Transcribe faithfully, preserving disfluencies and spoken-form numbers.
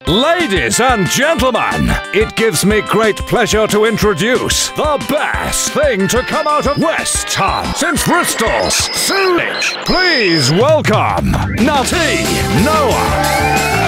Ladies and gentlemen, it gives me great pleasure to introduce the best thing to come out of West Ham since Bristol's sewage. Please welcome Nutty Noah.